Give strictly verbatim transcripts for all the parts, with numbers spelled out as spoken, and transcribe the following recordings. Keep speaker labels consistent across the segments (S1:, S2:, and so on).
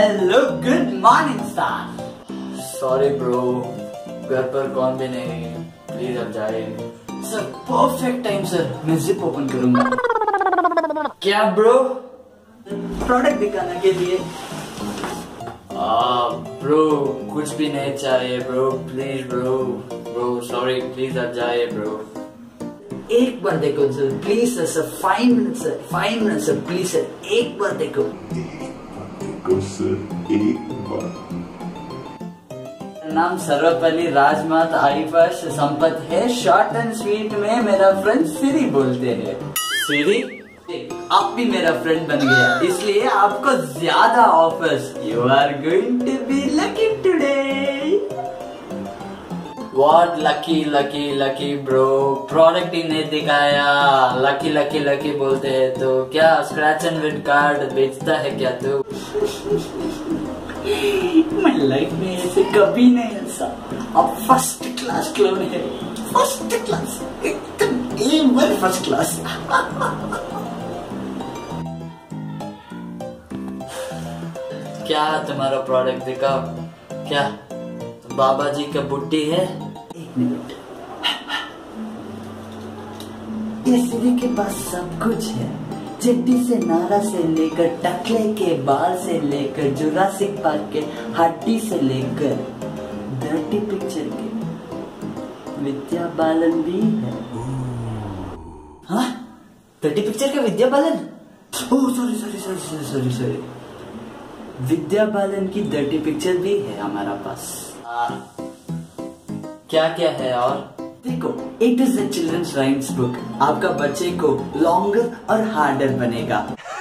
S1: Hello good morning sir.
S2: Sorry bro, घर पर कौन भी नहीं, प्लीज अब जाए।
S1: सर परफेक्ट टाइम सर, मैं जिप ओपन करूंगा।
S2: क्या ब्रो?
S1: प्रोडक्ट दिखाने के लिए।
S2: आ, ब्रो कुछ भी नहीं चाहिए bro, please bro. Bro sorry, please अब जाए ब्रो।
S1: एक बार देखो sir, please sir, sir five minute sir, five minute sir, please sir, एक बार देखो।
S3: देखो सर, एक बार।
S1: नाम सर्वपल्ली राजमात आईफर्श संपत है। शॉर्ट एंड स्वीट में मेरा फ्रेंड सिरी बोलते हैं।
S2: सीरी?
S1: आप भी मेरा फ्रेंड बन गया, इसलिए आपको ज्यादा offers. You are going to be lucky today.
S2: What lucky lucky lucky bro, product ही नहीं दिखाया। लकी लकी लकी बोलते हैं तो क्या स्क्रैच एंड विन कार्ड बेचता है क्या तू?
S1: मैं लाइफ में ऐसे कभी नहीं हंसा। अब फर्स्ट क्लास क्लोन है, फर्स्ट क्लास, एकदम ए वन फर्स्ट क्लास।
S2: क्या तुम्हारा प्रोडक्ट दिखाओ। क्या बाबा जी का बुट्टी है?
S1: एक मिनट। ये सिरी के पास सब कुछ है। चिट्टी से नारा से लेकर टकले के बाल से लेकर जुरासिक पार्क के हड्डी से लेकर डर्टी पिक्चर के विद्या बालन भी है।
S2: हाँ, डर्टी पिक्चर का Vidya Balan?
S1: Oh sorry sorry sorry sorry sorry sorry Vidya Balan की डर्टी पिक्चर भी है हमारा पास।
S2: आ, क्या क्या है? और
S1: देखो, it is a children's rhymes book. आपका बच्चे को लॉन्गर और हार्डर बनेगा।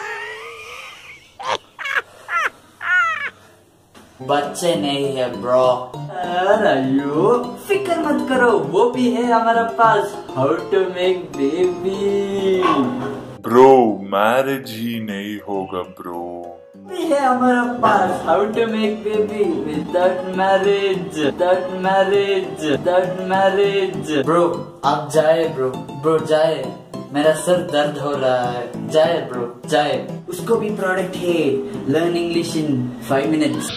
S2: बच्चे नहीं है ब्रो।
S1: अरे यो फिक्र मत करो, वो भी है हमारा पास। How to make baby.
S3: Bro marriage ही नहीं होगा ब्रो।
S1: भी है हमारा पास। How to make baby without marriage, without marriage, without marriage.
S2: Bro आप जाए ब्रो, ब्रो जाए, मेरा सर दर्द हो रहा है। जाए ब्रो जाए।
S1: उसको भी प्रोडक्ट है, learn English in five minutes.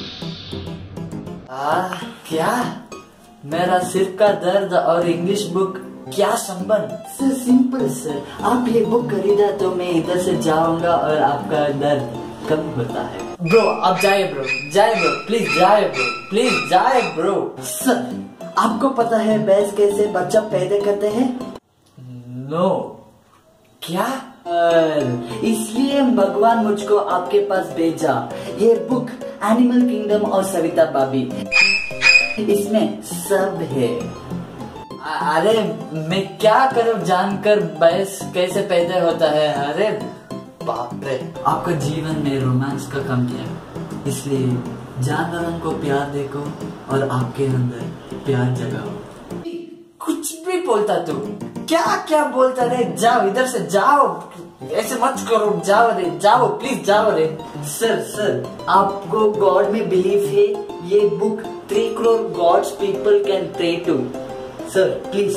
S2: आ, क्या? मेरा सिर का दर्द और इंग्लिश बुक क्या संबंध?
S1: सर सिंपल सर, आप ये बुक खरीदा तो मैं इधर से जाऊंगा और आपका दर्द कम होता है।
S2: ब्रो अब जाए ब्रो, जाए ब्रो, प्लीज जाए ब्रो, प्लीज जाए ब्रो।
S1: सर आपको पता है भैंस कैसे बच्चा पैदा करते हैं?
S2: नो। क्या?
S1: इसलिए भगवान मुझको आपके पास भेजा। ये बुक एनिमल किंगडम और सविता बाबी, इसमें सब है।
S2: अरे मैं क्या करूं जानकर भैंस कैसे पैदा होता है? अरे बाप रे।
S1: आपका जीवन में रोमांस का कम है, इसलिए जानवरों को प्यार देखो और आपके अंदर प्यार जगाओ।
S2: कुछ भी बोलता तू, क्या क्या बोलता रे? जाओ इधर से जाओ, ऐसे मत करो। जाओ रे, जाओ प्लीज जाओ रे।
S1: सर सर आपको गॉड में बिलीव है? ये book three crore gods people can pray to. Sir please.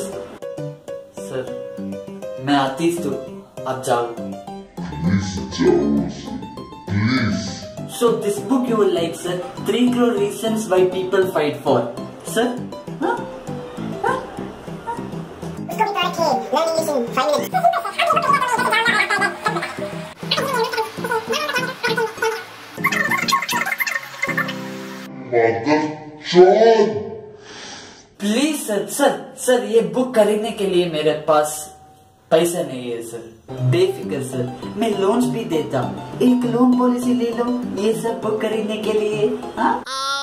S2: Sir मैं आतीस तू, आप जाओ।
S3: Please.
S1: So this book you will like, sir. Three crore reasons why people fight for, sir. Huh? Huh?
S4: उसको भी प्रोडक्ट है, learn English in five minutes.
S2: Please sir, sir sir ये book खरीदने के लिए मेरे पास पैसा नहीं है सर।
S1: बेफिक्र सर, मैं लोन्स भी देता हूँ। एक लोन पॉलिसी ले लो ये सब बुक खरीदने के लिए। हाँ?